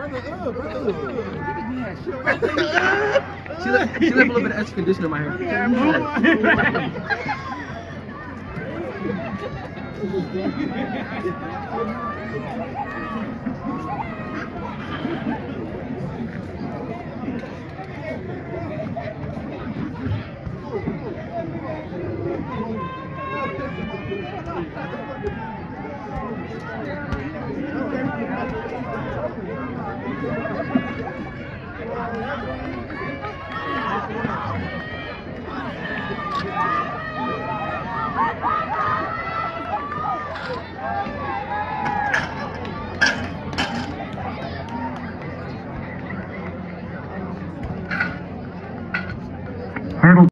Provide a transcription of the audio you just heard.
She left a little bit of extra conditioner in my hair. Hurdle